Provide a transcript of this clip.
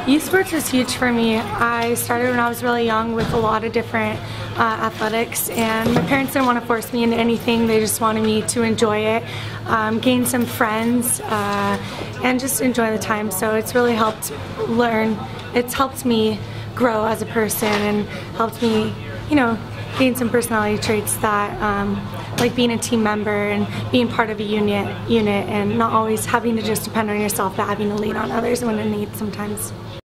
Youth sports was huge for me. I started when I was really young with a lot of different athletics, and my parents didn't want to force me into anything. They just wanted me to enjoy it, gain some friends, and just enjoy the time. So it's really helped learn. It's helped me grow as a person and helped me, gain some personality traits that, like being a team member and being part of a unit and not always having to just depend on yourself, but having to lean on others when in need sometimes.